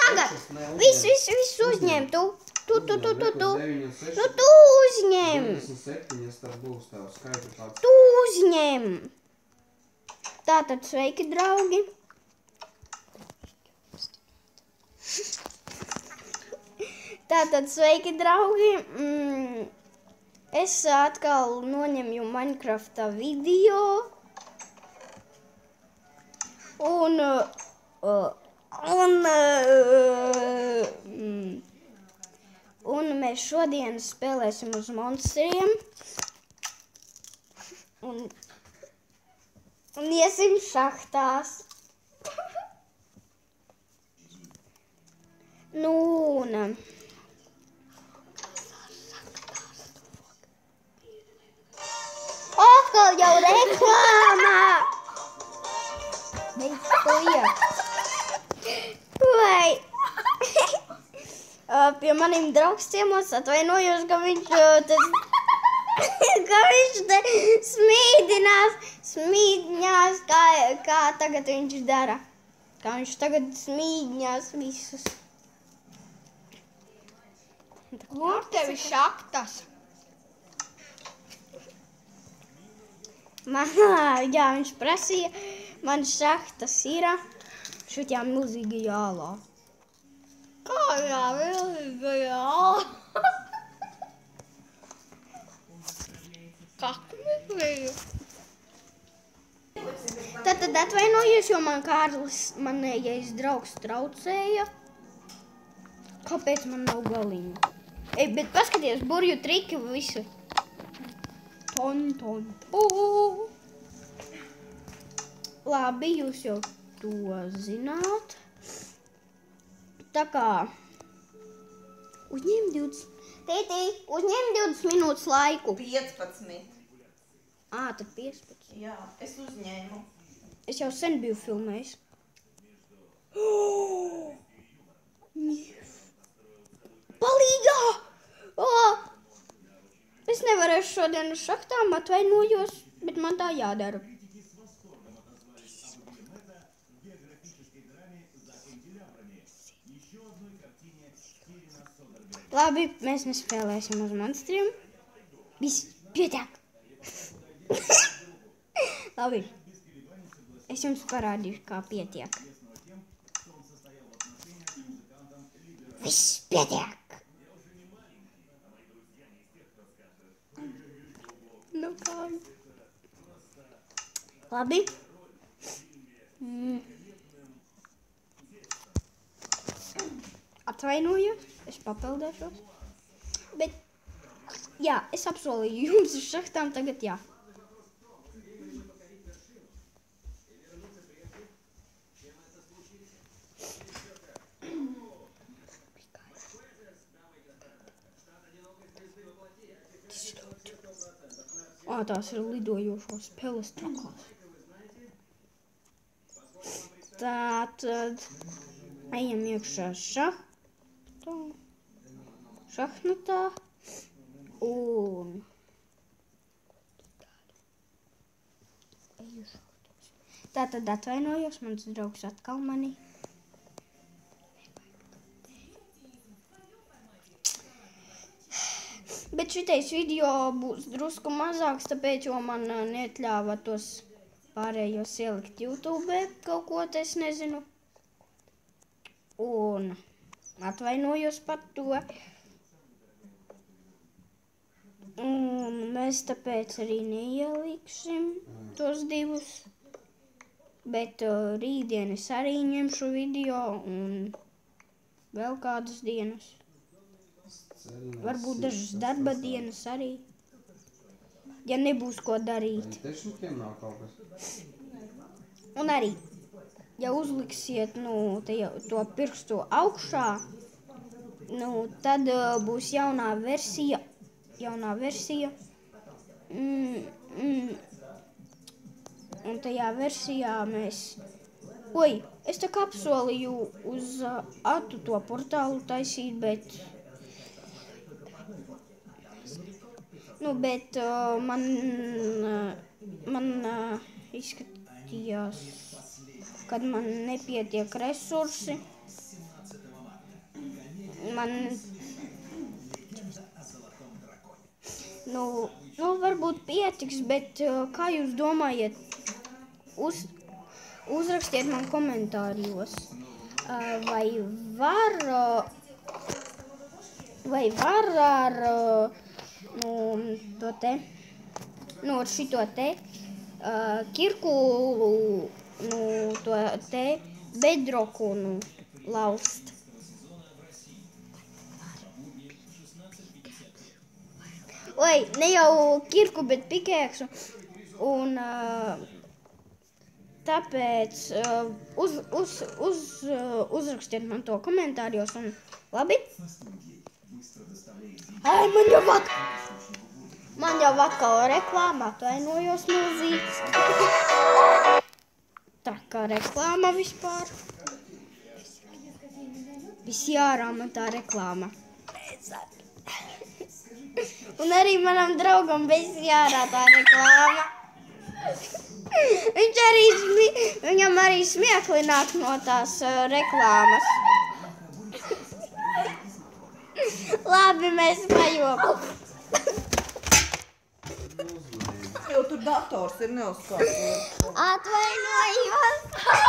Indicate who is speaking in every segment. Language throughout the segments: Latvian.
Speaker 1: tagad! Viss uzņem, tu. Nu, tu uzņem! Tu uzņem! Tātad, sveiki, draugi! Es atkal noņemju Minecrafta video. Un mēs šodien spēlēsim uz monstriem. Un iesim šahtās. Nu, un... Atkal jau reklāmā! Vai... Pie maniem draugs ciemos atvainojos, ka viņš te smīdņās, kā tagad viņš dara. Kā viņš tagad smīdņās visus.
Speaker 2: Kur tevi šaktas?
Speaker 1: Jā, viņš prasīja, man šahtas ir šitā milzīgajā ālā.
Speaker 2: Kādā milzīgajā ālā? Kakmeklēju.
Speaker 1: Tad atvainojos, jo man Kārlis, manējais draugs, traucēja. Kāpēc man nav galiņu? Ej, bet paskaties, burju triki visu. Ton. Labi, jūs jau to zināt. Tā kā... Uzņem 20... Tētī, uzņem 20 minūtes laiku.
Speaker 2: 15.
Speaker 1: Tad 15.
Speaker 2: Jā, es uzņēmu.
Speaker 1: Es jau sen biju filmējis. Palīgā! Es nevarēšu šodien uz šahtām, atvainojos, bet man tā jādara. Labi, mēs nespēlēsim uz monstriem. Viss, pietiek! Labi, es jums parādīšu, kā pietiek. Viss, pietiek! Nu kā? Labi. Atvainojos, es papildēšos. Bet, jā, es apsolīju jums uz šahtām tagad, jā. Tās ir lidojošās peles trakās. Tātad ejam iekšā šahnatā un tātad atvainojos, mans draugs atkal mani. Bet šitais video būs drusku mazāks, tāpēc, jo man neatļāva tos pārējos ielikt YouTube, kaut ko es nezinu. Un atvainojos par to. Un mēs tāpēc arī neieliksim tos divus. Bet rītdien es arī ņemšu video un vēl kādas dienas. Varbūt dažas darba dienas arī, ja nebūs ko darīt. Un arī, ja uzliksiet to pirkstu augšā, tad būs jaunā versija. Un tajā versijā mēs... Oi, es tā kā apsolīju uz Atu to portālu taisīt, bet... Bet man izskatījās, kad man nepietiek resursi. man... Nu, varbūt pietiks, bet kā jūs domājat? Uzrakstiet man komentārijos. Vai var ar to te, ar šito te Kirkulu, to te bedroku laust. Oi, ne jau kirku, bet pikēksu. Un tāpēc uzrakstiet man to komentārijos un labi? Ai, man jau atkal reklāma, atvainojos milzīgs. Tā kā reklāma vispār. Viss jārā man tā reklāma. Un arī manam draugam viss jārā tā reklāma. Viņam arī smiekli nāk no tās reklāmas. Labi, mēs pajokam.
Speaker 2: Jo tur dators ir neuzkārtot.
Speaker 1: Atvainojos.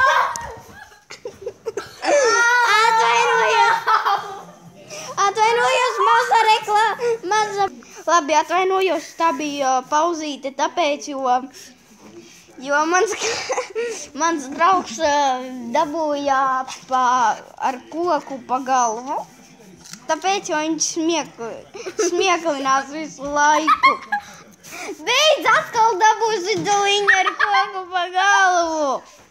Speaker 1: Atvainojos, maza reklāma. Labi, atvainojos, tā bija pauzīte, tāpēc, jo mans draugs dabūja ar koku pa galvu. Tāpēc, jo viņš smieklinās visu laiku. Beidz, atkal dabūsi doliņu ar koku pa galvu.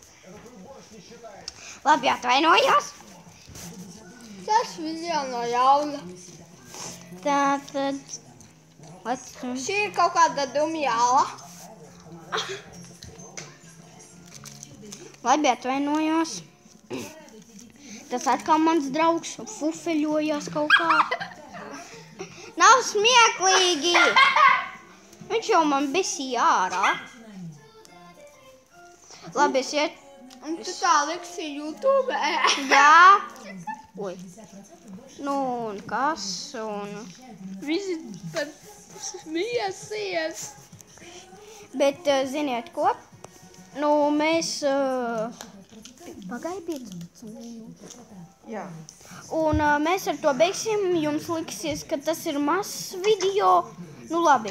Speaker 1: Labi, atvainojos.
Speaker 2: Tas video no jauna.
Speaker 1: Tātad...
Speaker 2: Šī ir kaut kāda dumjāla.
Speaker 1: Labi, atvainojos. Tas atkal mans draugs fufeļojās kaut kā. Nav smieklīgi! Viņš jau man besīja ārā. Labi, es iet...
Speaker 2: Un tu tā liksi YouTube?
Speaker 1: Jā. Oi. Nu, un kas? Un...
Speaker 2: Visi pat smiesies.
Speaker 1: Bet, ziniet ko? Nu, mēs... Pagaid 15 minūtes.
Speaker 2: Jā.
Speaker 1: Un mēs ar to beigsim. Jums liksies, ka tas ir mazs video. Nu, labi.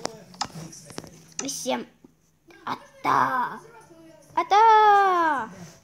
Speaker 1: Visiem atā! Atā!